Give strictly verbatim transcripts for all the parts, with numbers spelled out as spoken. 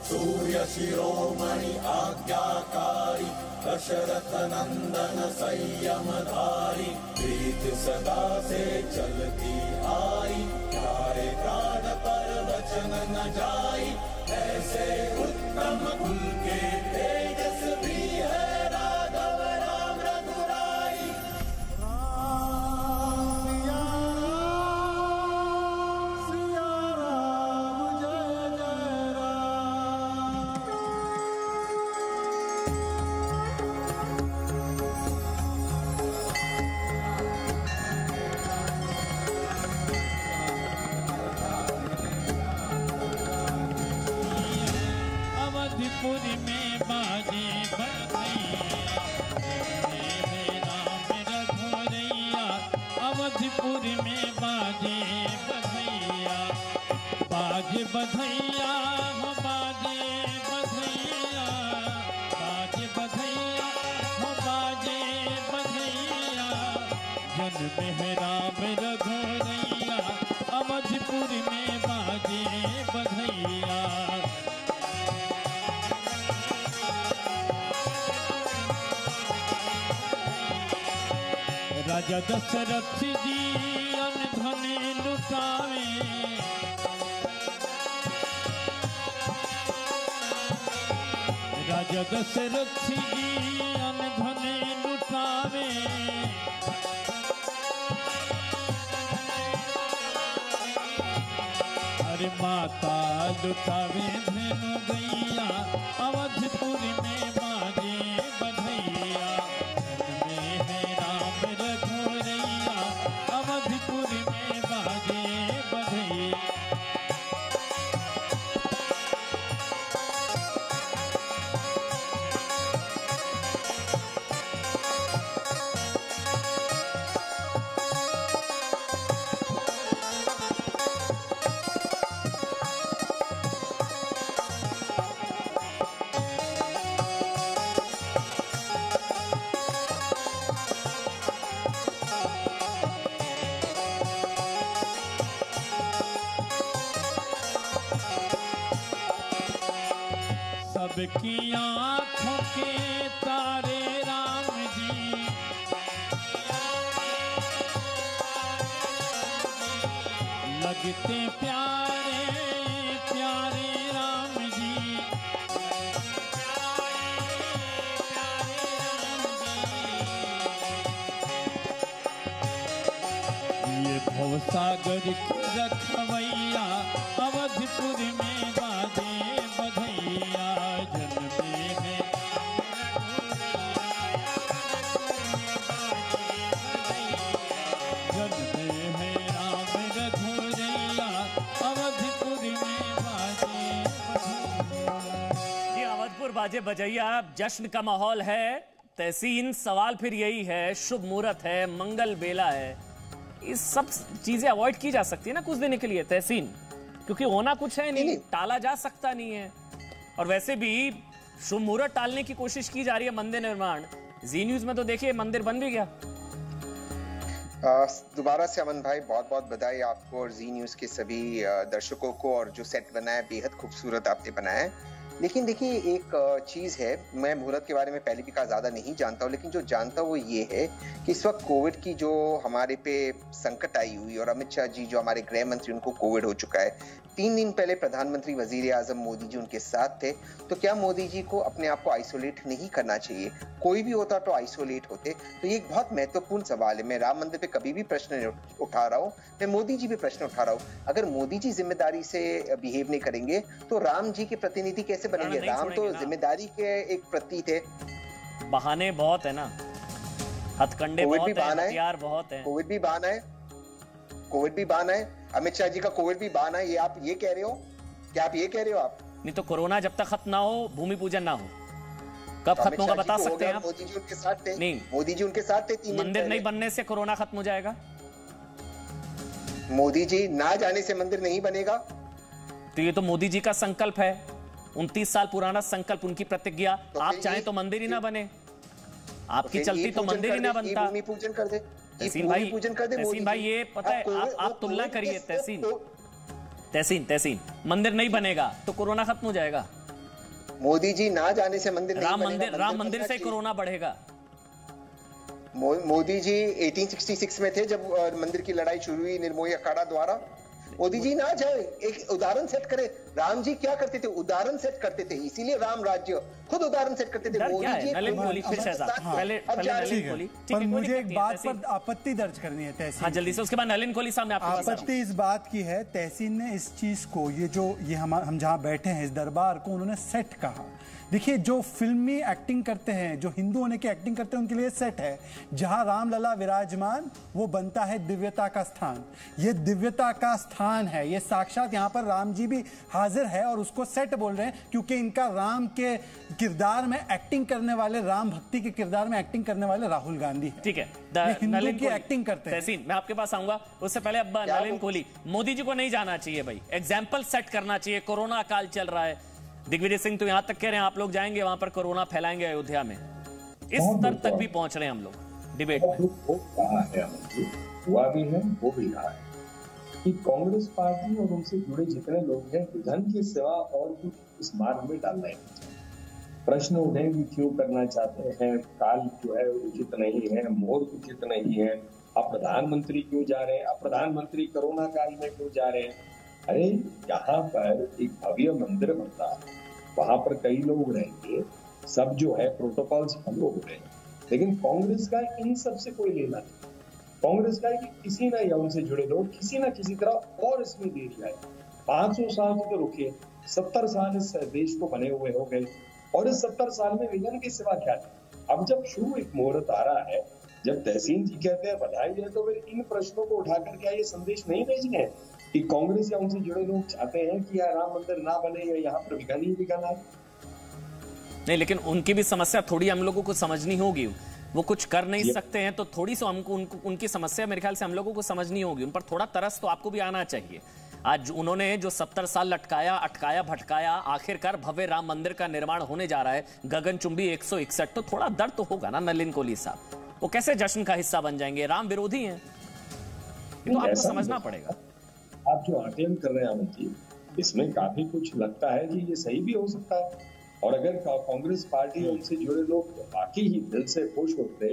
सूर्य शिरोमणि आज्ञाकारी दशरथ नंदन संयमधारी प्रीत सदा से चलती आई प्यारे प्राण पर वचन न जाई ऐसे उत्तम कुल के तेजस भी है राघव राम रघुराई। अवधपुरी में बाजे बधैया अवधपुरी में बाजे बधैया बाजे बधैया हो बाजे बधैया बाजे बधैया हो बाजे बधैया जन्म है राम रघुरैया अवधपुरी में बाजे बधैया। राजा दशरथ जी अन धन लुटावे राजा दशरथ जी अन धन लुटावे अरे माता लुटावे धेनु गैया अवधपुरी में बाजे बधैया अवधपुरी में बाजे बधैया। सबकी आँखों के तारे राम जी लगते प्यारे प्यारे राम जी ये भवसागर की रखवैया अवधपुरी में बाजे बधैया जन्मे है जन्मे है राम रघुरैया अवधपुरी में बाजे जी अवधपुर बाजे बजैया जश्न का माहौल है। तहसीन सवाल फिर यही है, शुभ मुहूर्त है, मंगल बेला है, इस सब चीजें अवॉइड की जा सकती है ना कुछ दिन के लिए तहसीन, क्योंकि होना कुछ है नहीं, टाला जा सकता नहीं है। और वैसे भी शुभ मुहूर्त टालने की कोशिश की जा रही है मंदिर निर्माण। जी न्यूज में तो देखिए मंदिर बन भी गया। दोबारा से अमन भाई बहुत बहुत बधाई आपको और जी न्यूज के सभी दर्शकों को, और जो सेट बनाया बेहद खूबसूरत आपने बनाया है। लेकिन देखिए एक चीज है, मैं मुहूर्त के बारे में पहले भी कहा ज्यादा नहीं जानता हूँ, लेकिन जो जानता हूँ वो ये है कि इस वक्त कोविड की जो हमारे पे संकट आई हुई, और अमित शाह जी जो हमारे गृह मंत्री उनको कोविड हो चुका है, तीन दिन पहले प्रधानमंत्री वजीर आजम मोदी जी उनके साथ थे, तो क्या मोदी जी को अपने आप को आइसोलेट नहीं करना चाहिए? कोई भी होता तो आइसोलेट होते। तो ये एक बहुत महत्वपूर्ण सवाल है। मैं राम मंदिर पे कभी भी प्रश्न उठा रहा हूँ, मैं मोदी जी पे प्रश्न उठा रहा हूँ। अगर मोदी जी जिम्मेदारी से बिहेव नहीं करेंगे तो राम जी के प्रतिनिधि कैसे बनेंगे? राम तो जिम्मेदारी के एक प्रतीक थे। बहाने बहुत है ना, हथकंडे बहुत है, हथियार बहुत है। कोविड भी बहाना है, कोविड भी बहाना है, अमित शाह जी का कोविड भी बहाना है। ये आप ये कह रहे हो? क्या आप ये कह रहे हो? आप नहीं तो कोरोना जब तक खत्म ना हो, भूमि पूजन ना हो, कब खत्म होगा बता सकते हैं आप? मोदी जी उनके साथ थे। नहीं, मोदी जी उनके साथ थे। तीन मंदिर नहीं बनने से कोरोना खत्म हो जाएगा? मोदी जी ना जाने से मंदिर नहीं बनेगा। तो ये तो मोदी जी का संकल्प है, उनतीस साल पुराना संकल्प, उनकी प्रतिज्ञा। तो आप चाहें तो मंदिर ही ना बने, आपकी चलती तो मंदिर ही ना बनता। भूमि पूजन कर दे तहसीन भाई, पूजन कर दे तहसीन भाई, ये पता है आप आप तुलना करिए। तहसीन तहसीन तहसीन मंदिर नहीं बनेगा तो कोरोना खत्म हो जाएगा? मोदी जी ना जाने से मंदिर नहीं राम बनेगा, मंदिर राम मंदिर बनना से चाहिए। कोरोना बढ़ेगा। मो, मोदी जी अठारह सौ छियासठ में थे जब अ, मंदिर की लड़ाई शुरू हुई निर्मोही अखाड़ा द्वारा। मोदी जी ना जाए, एक उदाहरण सेट करे। राम जी क्या करते थे? उदाहरण सेट करते थे, इसीलिए राम राज्य खुद उदाहरण सेट करते थे। डर मोदी क्या है? जी नलिन कोहली फिर शहजाद, हाँ, पहले अब पहले जा- नलिन ठीक है, कोहली, ठीक पर है, कोई मुझे दिक्कत एक नहीं है, बात तहसीन। पर आपत्ति दर्ज करनी है तहसीन। हाँ जल्दी से, उसके बाद नलिन कोहली साहब मैं आपके पास आ रहा हूं। आपत्ति इस बात की है, तहसीन ने इस चीज को, ये जो ये हम हम जहां बैठे हैं इस दरबार को उन्होंने सेट कहा। देखिए जो फिल्मी एक्टिंग करते हैं, जो हिंदू होने की एक्टिंग करते हैं, उनके लिए सेट है। जहां रामलला विराजमान वो बनता है दिव्यता का स्थान। ये दिव्यता का स्थान है, ये साक्षात यहाँ पर राम जी भी हाजिर है और उसको सेट बोल रहे हैं क्योंकि इनका राम के किरदार में एक्टिंग करने वाले, राम भक्ति के किरदार में एक्टिंग करने वाले राहुल गांधी है। ठीक है, ये हिंदू नलिन की कोहली, एक्टिंग करते हैं। तहसीन मैं आपके पास आऊंगा, उससे पहले अब नलिन कोहली, मोदी जी को नहीं जाना चाहिए भाई, एग्जाम्पल सेट करना चाहिए। कोरोना काल चल रहा है, दिग्विजय सिंह तो यहां तक कह रहे हैं आप लोग जाएंगे वहां पर कोरोना फैलाएंगे अयोध्या में। इस स्तर तक भी पहुंच रहे हैं हम लोग डिबेट में। हो रहा है, हुआ भी है, हो भी रहा है कि कांग्रेस पार्टी और उनसे जुड़े जितने लोग हैं धन के सिवा और कुछ इस मार्ग में डालना है। प्रश्न उठे कि क्यों करना चाहते हैं, काल जो है उचित नहीं है, मुहूर्त उचित नहीं है, अब प्रधानमंत्री क्यों जा रहे हैं, अब प्रधानमंत्री कोरोना काल में क्यों जा रहे हैं। अरे यहाँ पर एक भव्य मंदिर बनता है, वहां पर कई लोग रहेंगे, सब जो है प्रोटोकॉल्स फॉलो हो रहे हैं, लेकिन कांग्रेस का इन सब से कोई लेना नहीं। कांग्रेस का है कि किसी ना या उनसे जुड़े लोग किसी ना किसी तरह और इसमें देरी आए। पांच सौ साल तो रुके, सत्तर साल इस देश को बने हुए हो गए और इस सत्तर साल में विजन के सिवा क्या है। अब जब शुरू एक मुहूर्त आ रहा है, जब तहसीन जी कहते हैं बधाई है, तो फिर इन प्रश्नों को उठाकर क्या ये संदेश नहीं भेजने हैं कि कांग्रेस या उनसे जुड़े लोग चाहते हैं कि यह राम मंदिर ना बने या यहाँ पर बिकानी ही बिकाना है। नहीं, लेकिन उनकी भी समस्या थोड़ी हम लोगों को समझनी होगी। वो कुछ कर नहीं सकते हैं तो थोड़ी सी हमको उनको उनकी समस्या मेरे ख्याल से हम लोगों को समझनी होगी। उन पर थोड़ा तरस तो आपको भी आना चाहिए। आज उन्होंने जो सत्तर साल लटकाया, अटकाया, भटकाया, आखिरकार भव्य राम मंदिर का निर्माण होने जा रहा है, गगनचुंबी एक सौ इकसठ, तो थोड़ा दर्द तो होगा ना नलिन कोहली साहब। वो कैसे जश्न का हिस्सा बन जाएंगे? राम विरोधी हैं, ये तो आपको समझना पड़ेगा। आप जो आकलन कर रहे हैं अमित जी, इसमें काफी कुछ लगता है कि ये सही भी हो सकता है। और अगर कांग्रेस पार्टी और उनसे जुड़े लोग बाकी ही दिल से खुश होते,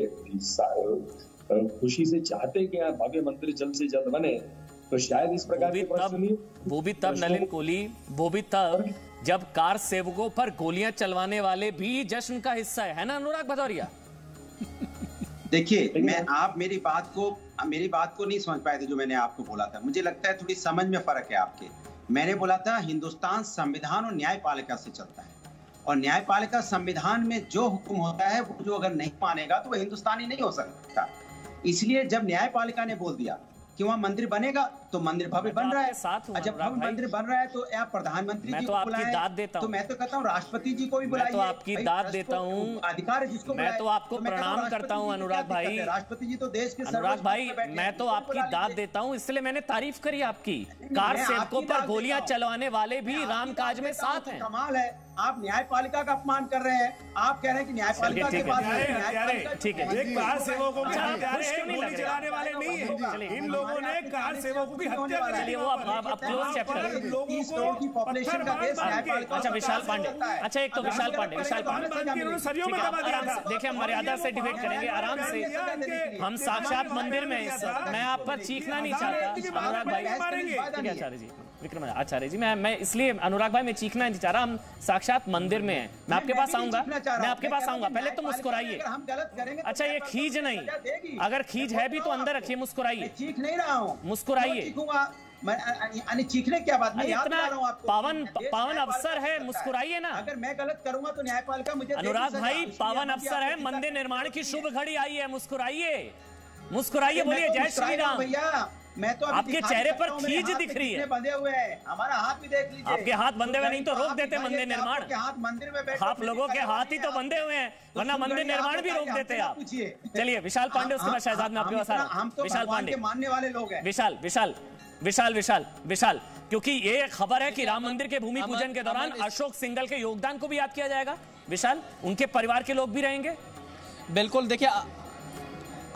खुशी से चाहते कि यहाँ भव्य मंदिर जल्द से जल्द बने, तो शायद इस प्रकार के प्रश्न नहीं। वो भी तब नलिन कोहली, वो भी तब जब कार सेवकों पर गोलियां चलवाने वाले भी जश्न का हिस्सा है, है ना अनुराग भदौरिया? देखिए, मैं आप मेरी बात को मेरी बात को नहीं समझ पाए थे जो मैंने आपको बोला था। मुझे लगता है थोड़ी समझ में फर्क है आपके। मैंने बोला था हिंदुस्तान संविधान और न्यायपालिका से चलता है, और न्यायपालिका संविधान में जो हुक्म होता है वो जो अगर नहीं मानेगा तो वो हिंदुस्तानी नहीं हो सकता। इसलिए जब न्यायपालिका ने बोल दिया कि वहाँ मंदिर बनेगा तो मंदिर भव्य बन रहा है, और जब भव्य मंदिर बन रहा है तो आप प्रधानमंत्री जी को बुलाएं, दाद देता तो मैं तो कहता हूँ राष्ट्रपति जी को भी बुलाइए। मैं तो आपकी दाद देता हूँ, अधिकार है जिसको मैं तो आपको प्रणाम करता हूँ अनुराग भाई। राष्ट्रपति जी तो देश के अनुराग भाई, मैं तो आपकी दाद देता हूँ, इसलिए मैंने तारीफ करी आपकी। कार सेवकों पर गोलियां चलवाने वाले भी राम काज में साथ हैं। कमाल है, आप न्यायपालिका का अपमान कर रहे हैं। आप कह रहे हैं कि न्यायपालिका के पास ठीक है, एक कार सेवकों को गोली चलाने वाले नहीं है, इन लोगों ने कार सेवकों की हत्या करी। चलिए वो आप आप क्लोज चैप्टर। तीस करोड़ की पॉपुलेशन का देश न्यायपालिका। अच्छा विशाल पांडे, अच्छा एक तो विशाल पांडे, विशाल पांडे देखिए, हम मर्यादा से डिबेट करेंगे आराम से। हम साक्षात मंदिर में, मैं आप पर चीखना नहीं चाहता अनुराग भाई। ठीक है आचार्य जी, विक्रम आचार्य जी, मैं मैं इसलिए अनुराग भाई मैं चीखना नहीं चाह रहा। हम साक्षात मंदिर में हैं, मैं आपके पास आऊंगा, मैं आपके पास आऊंगा, पहले तो मुस्कुराइए। अच्छा ये खींच नहीं, अगर खींच है भी तो अंदर रखिए, मुस्कुराइए। चीख नहीं रहा हूँ, मुस्कुराइए। मैं चीखने क्या बात, मैं याद दिला रहा हूं आपको। पावन पावन अवसर है, मुस्कुराइए ना। अगर मैं गलत करूंगा तो न्यायपालिका मुझे। अनुराग भाई पावन अवसर है, मंदिर निर्माण की शुभ घड़ी आई है, मुस्कुराइए, मुस्कुराइए, बोलिए जय श्री राम। भैया मैं तो आपके चेहरे पर खींच दिख रही है, बंधे हुए हैं, हमारा हाथ भी देख लीजिए। आपके हाथ बंधे हुए नहीं तो रोक देते मंदिर निर्माण। हाथ मंदिर में बैठे, आप लोगों के हाथ ही तो बंधे हुए हैं, वरना मंदिर निर्माण भी रोक देते आप। चलिए विशाल पांडे, उसके बाद शहजाद में आपके पास आ रहा हूं। विशाल पांडे मानने वाले लोग हैं। विशाल विशाल विशाल विशाल विशाल क्योंकि ये खबर है कि राम मंदिर के भूमि पूजन के दौरान अशोक सिंघल के योगदान को भी याद किया जाएगा। विशाल, उनके परिवार के लोग भी रहेंगे। बिल्कुल, देखिए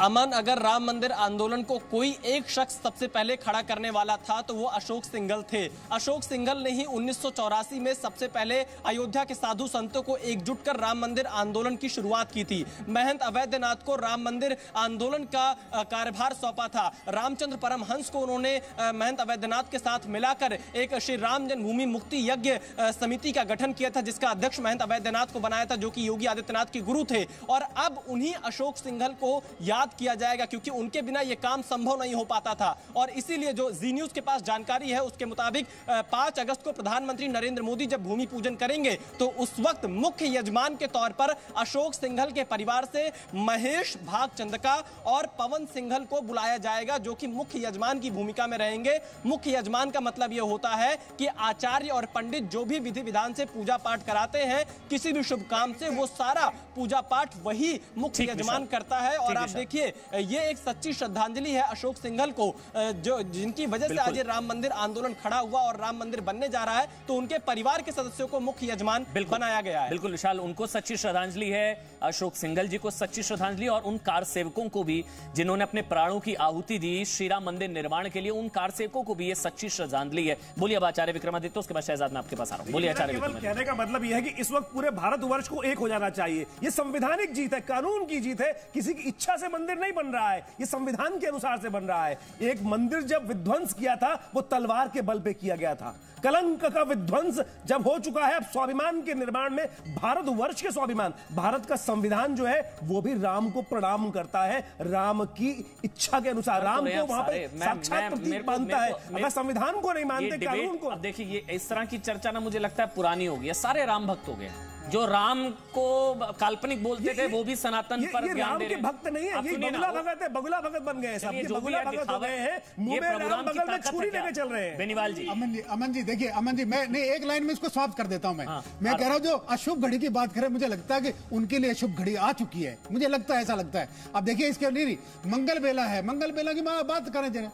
अमन, अगर राम मंदिर आंदोलन को कोई एक शख्स सबसे पहले खड़ा करने वाला था तो वो अशोक सिंघल थे। अशोक सिंघल ने ही उन्नीस सौ चौरासी में सबसे पहले अयोध्या के साधु संतों को एकजुट कर राम मंदिर आंदोलन की शुरुआत की थी। महंत अवैधनाथ को राम मंदिर आंदोलन का कार्यभार सौंपा था। रामचंद्र परमहंस को उन्होंने महंत अवैधनाथ के साथ मिलाकर एक श्री राम जन्मभूमि मुक्ति यज्ञ समिति का गठन किया था, जिसका अध्यक्ष महंत अवैधनाथ को बनाया था, जो कि योगी आदित्यनाथ के गुरु थे। और अब उन्हीं अशोक सिंघल को याद किया जाएगा, क्योंकि उनके बिना यह काम संभव नहीं हो पाता था। और इसीलिए जो जी न्यूज के पास जानकारी है उसके मुताबिक पांच अगस्त को प्रधानमंत्री नरेंद्र मोदी जब भूमि पूजन करेंगे तो उस वक्त मुख्य यजमान के तौर पर अशोक सिंघल के परिवार से महेश भागचंदका और पवन सिंघल को बुलाया जाएगा, जो कि मुख्य यजमान की भूमिका में रहेंगे। मुख्य यजमान का मतलब यह होता है कि आचार्य और पंडित जो भी विधि विधान से पूजा पाठ कराते हैं, किसी भी शुभ काम से, वो सारा पूजा पाठ वही मुख्य यजमान करता है। और आप देखिए ये एक सच्ची श्रद्धांजलि है अशोक सिंघल को, जो जिनकी वजह से आज राम मंदिर आंदोलन खड़ा हुआ और राम मंदिर बनने जा रहा है, तो उनके परिवार के सदस्यों को मुख्य यजमान बनाया गया है। बिल्कुल विशाल, उनको सच्ची श्रद्धांजलि है, अशोक सिंघल जी को सच्ची श्रद्धांजलि, और उन कार सेवकों को भी जिन्होंने अपने प्राणों की आहुति दी श्री राम मंदिर निर्माण के लिए, उन कार सेवकों को भी ये सच्ची श्रद्धांजलि है। बोलिए अब आचार्य विक्रमादित्य, उसके बाद शहजाद मैं आपके पास आ रहा हूं। बोलिए आचार्य विक्रमादित्य। कहने का मतलब यह है कि इस वक्त पूरे भारतवर्ष को एक हो जाना चाहिए। ये संवैधानिक जीत है, कानून की जीत है, किसी की इच्छा से मंदिर नहीं बन रहा है, ये संविधान के अनुसार से बन रहा है। एक मंदिर जब विध्वंस किया था वो तलवार के बल पे किया गया था। कलंक का विध्वंस जब हो चुका है, अब स्वाभिमान के निर्माण में, भारतवर्ष के स्वाभिमान, भारत का संविधान जो है वो भी राम को प्रणाम करता है, राम की इच्छा के अनुसार। राम को वहां पे साक्षात प्रतीक मानता है। अगर संविधान को नहीं मानते, कानून को। अब देखिए ये इस तरह की चर्चा ना मुझे लगता है पुरानी हो गई, सारे राम भक्त हो गए। जो राम को काल्पनिक बोलते थे वो भी सनातन पर ध्यान दे रहे हैं। भक्त नहीं है, ये बगुला भगत है, बगुला भगत बन गए सब, ये बगुला भगत हो गए हैं, मुंह में राम बगल में छुरी लेके चल रहे हैं। बेनीवाल जी, अमन जी, अमन जी देखिए, अमन जी मैं नहीं, एक लाइन में इसको समाप्त कर देता हूं। मैं हाँ, मैं कह रहा हूं जो अशुभ घड़ी की बात करें, मुझे लगता है कि उनके लिए शुभ घड़ी आ चुकी है, मुझे लगता है, ऐसा लगता है। अब देखिए इसके लिए मंगल बेला है, मंगल बेला की बात करें जरा।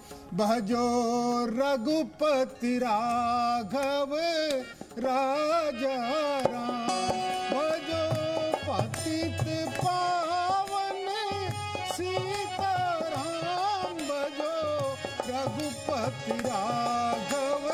भजो रघुपति राघव राजा राम, भजो पतित पावन सीताराम, भजो रघुपति राघव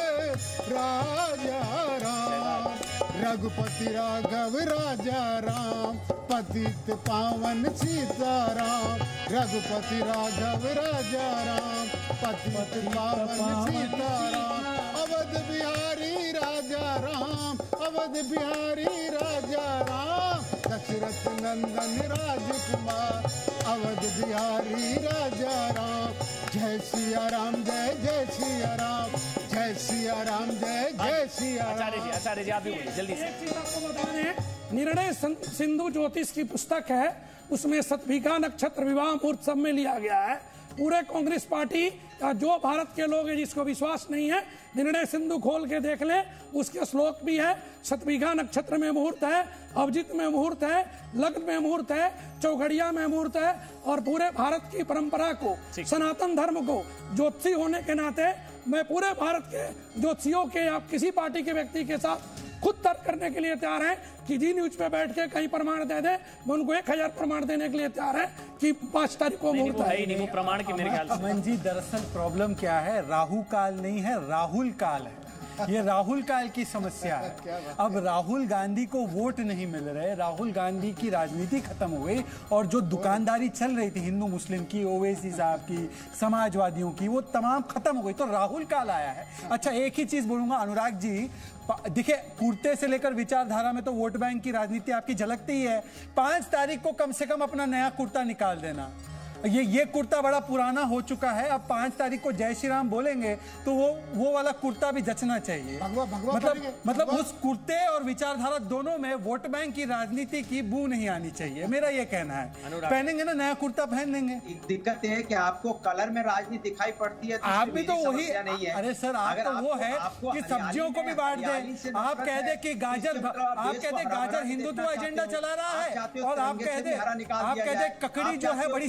राजा राम, रघुपति राघव राजा राम, पतित पावन सीताराम, रघुपति राघव राजा राम, पतित पावन सीताराम, अवध बिहारी राजा राम, अवध बिहारी राजा राम, दशरथ नंदन राजकुमार, अवध बिहारी राजा राम। जय सिया राम, जय जय सिया राम, जय सिया राम, जय जय सिया राम। आचार्य जी, आचार्य जी आप भी बोलिए जल्दी से। एक चीज आपको बता दें, निर्णय सिंधु ज्योतिष की पुस्तक है, उसमें सतभिका नक्षत्र विवाह मुहूर्त सब में लिया गया है। पूरे कांग्रेस पार्टी या जो भारत के लोग हैं जिसको विश्वास नहीं है, निर्णय सिंधु खोल के देख ले, उसके श्लोक भी है। सतभिका नक्षत्र में मुहूर्त है, अभिजित में मुहूर्त है, लग्न में मुहूर्त है, चौघड़िया में मुहूर्त है। और पूरे भारत की परंपरा को, सनातन धर्म को, ज्योतिषी होने के नाते मैं पूरे भारत के ज्योतिषियों के या किसी पार्टी के व्यक्ति के साथ खुद तर्क करने के लिए तैयार है कि जी न्यूज पे बैठ के कहीं प्रमाण दे दे, मैं उनको एक हजार प्रमाण देने के लिए तैयार है कि पांच तारीख को मुहूर्त है। नहीं, वो प्रमाण की मेरे ख्याल से। अमन जी, दरअसल प्रॉब्लम क्या है, राहु काल नहीं है, राहुल काल है। ये राहुल काल की समस्या है। अब राहुल गांधी को वोट नहीं मिल रहे, राहुल गांधी की राजनीति खत्म हो गई, और जो दुकानदारी चल रही थी हिंदू मुस्लिम की, ओवैसी साहब की, समाजवादियों की, वो तमाम खत्म हो गई, तो राहुल काल आया है। अच्छा, एक ही चीज बोलूंगा अनुराग जी, देखिए कुर्ते से लेकर विचारधारा में तो वोट बैंक की राजनीति आपकी झलकती ही है। पांच तारीख को कम से कम अपना नया कुर्ता निकाल देना। ये ये कुर्ता बड़ा पुराना हो चुका है, अब पांच तारीख को जय श्री राम बोलेंगे तो वो वो वाला कुर्ता भी जचना चाहिए। भगवा, भगवा मतलब मतलब उस कुर्ते और विचारधारा दोनों में वोट बैंक की राजनीति की बू नहीं आनी चाहिए, मेरा ये कहना है। पहनेंगे ना नया कुर्ता, पहन लेंगे। दिक्कत है कि आपको कलर में राजनीति दिखाई पड़ती है, आप भी तो वही नहीं है। अरे सर, आप तो वो है कि सब्जियों को भी बांट दे। आप कह दे कि गाजर, आप कहते गाजर हिंदुत्व एजेंडा चला रहा है, और आप कह दे आप कह दे ककड़ी जो है बड़ी सेक्युलर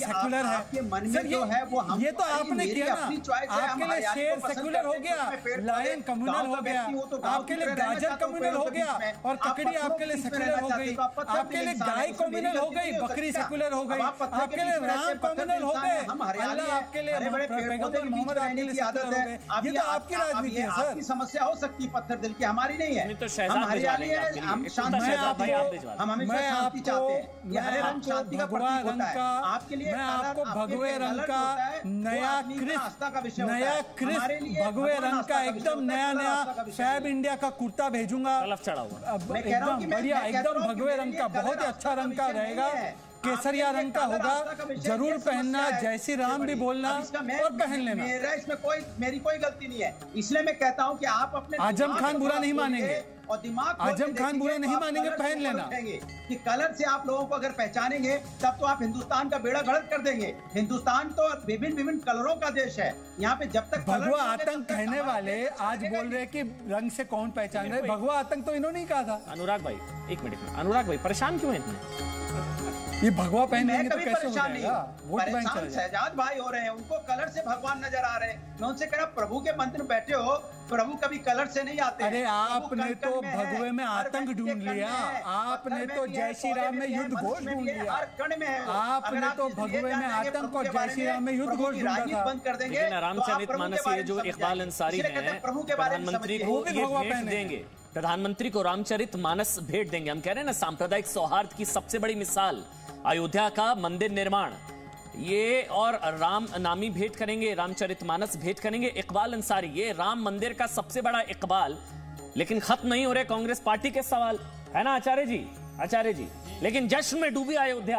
सेक्युलर है। आपके मन में जो है वो हम ये तो आपने किया ना, आपके लिए शेर सेक्युलर हो गया, लायन कम्युनल हो गया, आपके लिए गाजर कम्युनल हो गया और ककड़ी आपके लिए सेक्युलर हो गई, आपके लिए गाय कम्युनल हो गई, बकरी सेक्युलर हो गई, आपके लिए राम कम्युनल हो गए, अल्लाह आपके लिए पैगंबर मोहम्मद आपके लिए सेक्युलर हो गए। ये तो आपकी राजनीति है सर। आपकी समस्या हो सकती है पत्थर दिल की, हमारी नहीं है। तो हम हरियाली है, हम शांति, हम हमेशा शांति चाहते हैं। ये हरे रंग शांति का प्रतीक होता है। आपके लिए मैं आपको भगवे रंग का नया क्रिस्प नया क्रिस्प भगवे रंग का एकदम नया नया फैब इंडिया का कुर्ता भेजूंगा, एकदम बढ़िया, एकदम भगवे रंग का, बहुत ही अच्छा रंग का रहेगा, केसरिया रंग का होगा, जरूर पहनना, जय श्री राम भी बोलना और पहन लेना। मेरा इसमें कोई मेरी कोई गलती नहीं है, इसलिए मैं कहता हूं कि आप अपने आजम खान बुरा नहीं मानेंगे और दिमाग आजम खान बुरा नहीं मानेंगे, पहन लेना कि कलर से आप लोगों को अगर पहचानेंगे तब तो आप हिंदुस्तान का बेड़ा गर्क कर देंगे। हिंदुस्तान तो विभिन्न विभिन्न कलरों का देश है, यहाँ पे जब तक भगवा आतंक कहने वाले आज बोल रहे कि रंग से कौन पहचान रहे, भगवा आतंक तो इन्होंने ही कहा था। अनुराग भाई एक मिनट में, अनुराग भाई परेशान क्यों है इतने? ये भगवा पहन लेंगे तो कभी कैसे परेशान नहीं हूं, वोट बैंक परेशान शहजाद भाई हो रहे हैं, उनको कलर से भगवान नजर आ रहे हैं। मैं उनसे कह रहा प्रभु के मंदिर में बैठे हो, प्रभु कभी कलर से नहीं आते। अरे आपने तो भगवे में आतंक ढूंढ लिया, आपने तो जय श्री राम में युद्ध घोष ढूंढ लिया, आपने तो भगवे में आतंक और जय श्री राम में युद्ध घोष ढूंढा था। बंद कर देंगे। रामचरितमानस ये जो इकबाल अंसारी हैं, प्रधानमंत्री को ये भेंट देंगे, प्रधानमंत्री को रामचरित मानस भेंट देंगे। हम कह रहे हैं ना, सांप्रदायिक सौहार्द की सबसे बड़ी मिसाल अयोध्या का मंदिर निर्माण, ये और राम नामी भेंट करेंगे, रामचरितमानस भेंट करेंगे। इकबाल अंसारी ये राम मंदिर का सबसे बड़ा इकबाल, लेकिन खत्म नहीं हो रहे कांग्रेस पार्टी के सवाल, है ना आचार्य जी? आचार्य जी, लेकिन जश्न में डूबी अयोध्या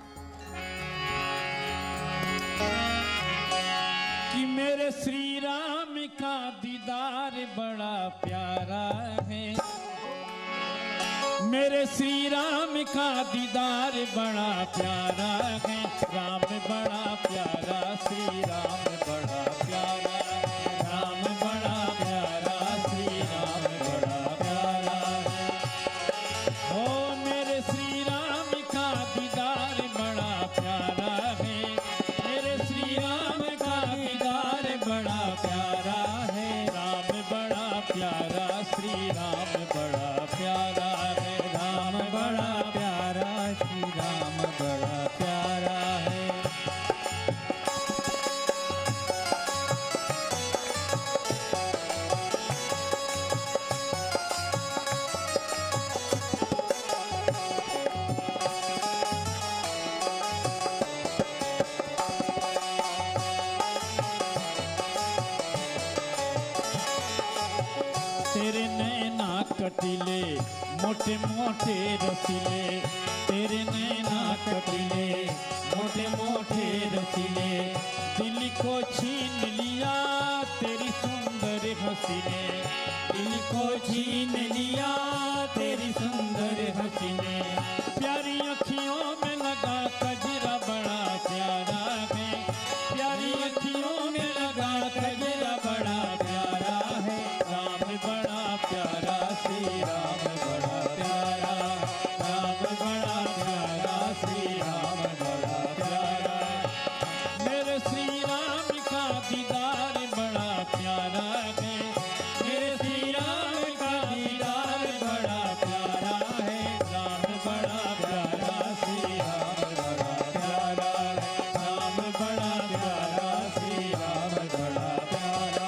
कि मेरे श्री राम का दीदार बड़ा प्यारा है, मेरे श्री राम का दीदार बड़ा प्यारा है, राम बड़ा प्यारा, श्री राम बड़ा प्यारा, राम बड़ा प्यारा, श्री राम बड़ा प्यारा है। ओ मेरे श्री राम का दीदार बड़ा प्यारा है, मेरे श्री राम का दीदार बड़ा प्यारा है, राम बड़ा प्यारा, श्री राम बड़ा प्यारा है, राम बड़ा प्यारा, श्री राम बड़ा प्यारा है। तेरे नैना कटिले मोटे मोटे रसीले, तेरे नैना कटिले मोटे मोटे रसीले, दिल को छीन लिया तेरी सुंदर हंसी ने, दिल को छीन लिया तेरी सुंदर हंसी ने, प्यारी अखियों में लगा कजरा बड़ा प्यारा है, प्यारी अखियों में लगा कजरा बड़ा प्यारा है, राम बड़ा प्यारा, श्री राम बड़ा प्यारा, राम बड़ा प्यारा, श्री राम बड़ा प्यारा, मेरे श्री राम का दीदार बड़ा प्यारा है, मेरे श्री राम का दीदार बड़ा प्यारा है, राम बड़ा प्यारा, श्री राम बड़ा प्यारा, राम बड़ा प्यारा, श्री राम बड़ा प्यारा।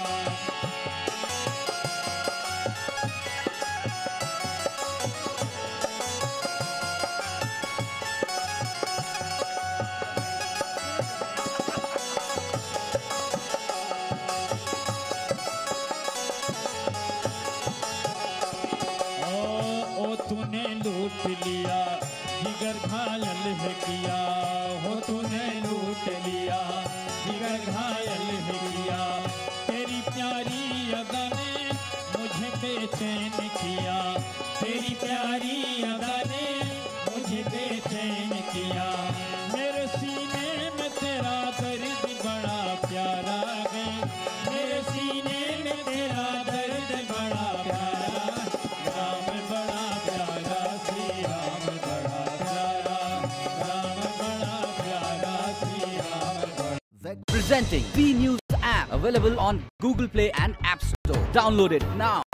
ओ, ओ तूने लूट लिया जिगर घायल है किया, हो तूने लूट लिया जिगर घायल है किया, तेरी प्यारी अदा ने मुझे बेचैन किया, तेरी प्यारी अदा ने मुझे बेचैन किया, मेरे सीने में तेरा दर्द बड़ा प्यारा है, मेरे सीने में तेरा दर्द बड़ा प्यारा, राम बड़ा प्यारा, श्री राम बड़ा प्यारा, राम बड़ा प्यारा, Shri Ram Presenting B News app, available on Google Play and App Store. Download it now.